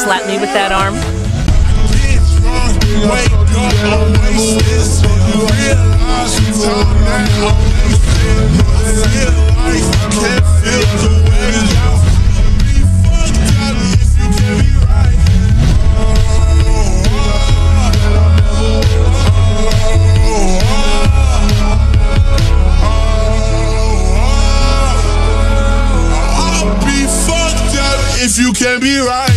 slap me with that arm? Wake up, I'm wasted, so you realize the time that I'm wasting. I feel like I can't feel the way out. Be fucked up if you can be right. I'll be fucked up if you can be right.